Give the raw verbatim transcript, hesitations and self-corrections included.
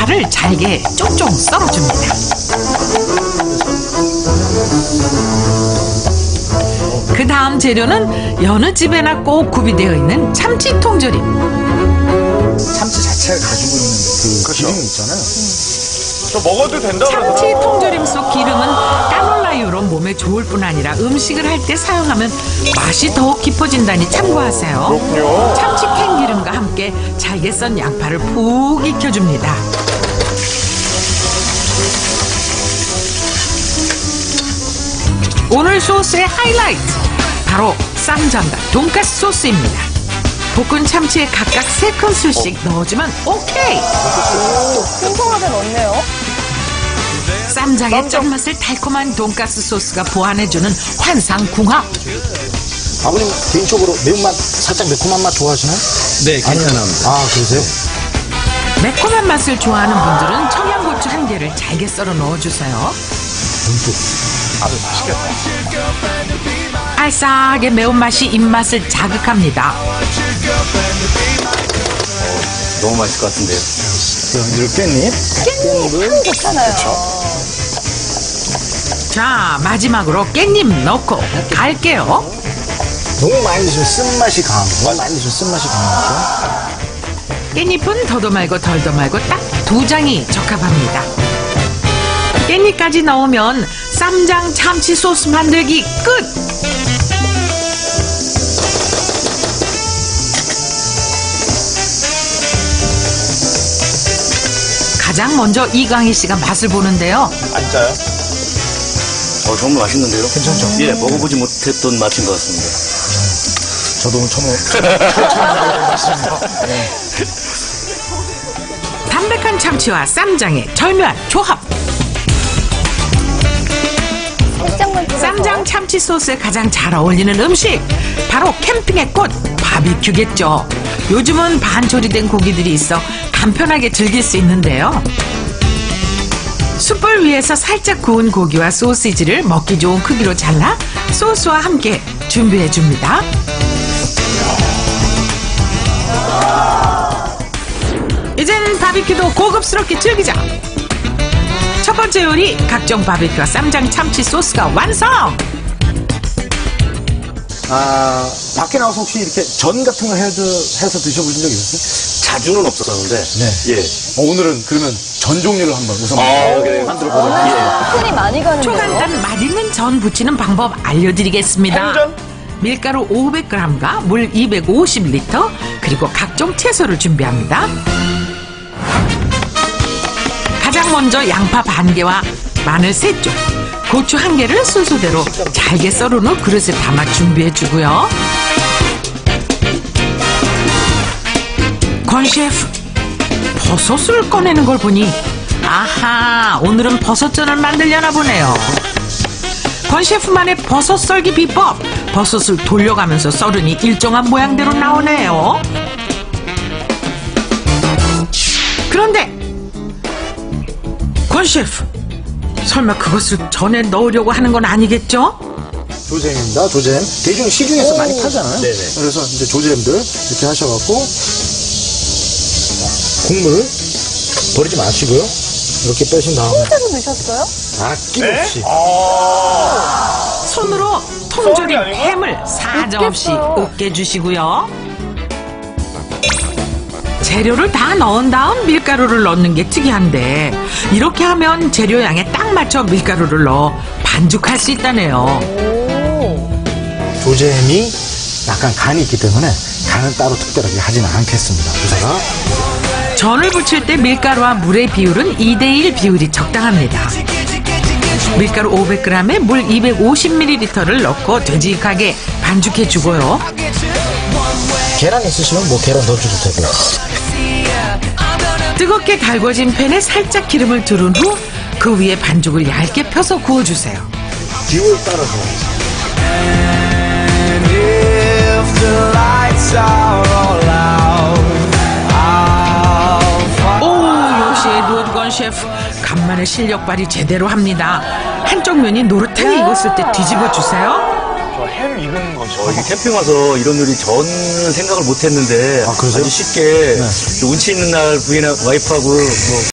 파를 잘게 쫑쫑 썰어줍니다. 그 다음 재료는 여느 집에나 꼭 구비되어 있는 참치 통조림. 참치 자체가 가지고 있는 그 그렇죠. 기름이 있잖아요. 저 먹어도 된다 참치 그러더라고요. 통조림 속 기름은 까놀라유로 몸에 좋을 뿐 아니라 음식을 할 때 사용하면 맛이 더욱 깊어진다니 참고하세요. 그렇군요. 참치 캔기름과 함께 잘게 썬 양파를 푹 익혀줍니다. 오늘 소스의 하이라이트, 바로 쌈장과 돈가스 소스입니다. 볶은 참치에 각각 세 큰술씩 넣어주면 오케이! 풍성하게 넣네요. 쌈장의 짠맛을 달콤한 돈가스 소스가 보완해주는 환상궁합. 아버님 개인적으로 매운맛, 살짝 매콤한 맛 좋아하시나요? 네, 괜찮합니다. 아, 그러세요? 매콤한 맛을 좋아하는 분들은 청양고추 한 개를 잘게 썰어 넣어주세요. 아주 맛있겠다. 알싸하게 매운맛이 입맛을 자극합니다. 너무 맛있을 것 같은데요. 이걸 깻잎. 깻잎 향 좋잖아요. 자, 마지막으로 깻잎 넣고 갈게요. 너무 많이 드시면 쓴맛이 강하고, 너무 많이 드시면 쓴맛이 강하죠. 깻잎은 더도 말고 덜도 말고 딱 두 장이 적합합니다. 깻잎까지 넣으면 쌈장 참치 소스 만들기 끝! 가장 먼저 이강희 씨가 맛을 보는데요. 안 짜요? 어, 정말 맛있는데요? 괜찮죠? 예, 먹어보지 못했던 맛인 것 같습니다. 저도 오늘 처음, 처음 먹어봤습니다. 네. 담백한 참치와 쌈장의 절묘한 조합. 살짝만 찍어서. 쌈장 참치 소스에 가장 잘 어울리는 음식, 바로 캠핑의 꽃, 바비큐겠죠. 요즘은 반조리된 고기들이 있어 간편하게 즐길 수 있는데요. 숯불 위에서 살짝 구운 고기와 소시지를 먹기 좋은 크기로 잘라 소스와 함께 준비해 줍니다. 이젠 바비큐도 고급스럽게 즐기자. 첫 번째 요리, 각종 바비큐와 쌈장 참치 소스가 완성! 아, 밖에 나와서 혹시 이렇게 전 같은 거 해서, 해서 드셔보신 적 있으세요? 자주는 없었었는데. 네. 예. 어, 오늘은 그러면 전 종류를 한번 우선 아, 그래요? 만들어 보도록 예. 손이 많이 가는데요. 초간단 맛있는 전 부치는 방법 알려드리겠습니다. 생전? 밀가루 오백 그램과 물 이백오십 리터, 그리고 각종 채소를 준비합니다. 가장 먼저 양파 반 개와 마늘 세 쪽, 고추 한 개를 순서대로 잘게 썰은 후 그릇에 담아 준비해 주고요. 권 셰프, 버섯을 꺼내는 걸 보니 아하, 오늘은 버섯전을 만들려나 보네요. 권 셰프만의 버섯 썰기 비법, 버섯을 돌려가면서 썰으니 일정한 모양대로 나오네요. 그런데 권 셰프, 설마 그것을 전에 넣으려고 하는 건 아니겠죠? 조잼입니다. 조잼. 대중 시중에서 많이 파잖아요. 네네. 그래서 이제 조잼들 이렇게 하셔갖고 국물 버리지 마시고요. 이렇게 빼신 다음에 통째로 넣으셨어요? 아낌없이 손으로 썰이 통조림 아니고? 햄을 사정없이 으깨어요. 으깨주시고요. 재료를 다 넣은 다음 밀가루를 넣는 게 특이한데, 이렇게 하면 재료 양에 딱 맞춰 밀가루를 넣어 반죽할 수 있다네요. 오. 조잼이 약간 간이 있기 때문에 간은 따로 특별하게 하지는 않겠습니다. 부사가 전을 부칠 때 밀가루와 물의 비율은 이 대 일 비율이 적당합니다. 밀가루 오백 그램에 물 이백오십 밀리리터를 넣고 되직하게 반죽해 주고요. 계란 있으시면 뭐 계란 넣어주셔도 되고요. 뜨겁게 달궈진 팬에 살짝 기름을 두른 후 그 위에 반죽을 얇게 펴서 구워주세요. 기호에 따라서 오, 역시 에드워드 건 셰프, 간만에 실력 발휘 제대로 합니다. 한쪽 면이 노릇하게 익었을 때 뒤집어 주세요. 저 햄 익은 거죠. 어, 이게 캠핑 와서 이런 요리 전는 생각을 못 했는데. 아, 그러세요? 아주 쉽게 네. 운치 있는 날 부인하고 와이프하고 뭐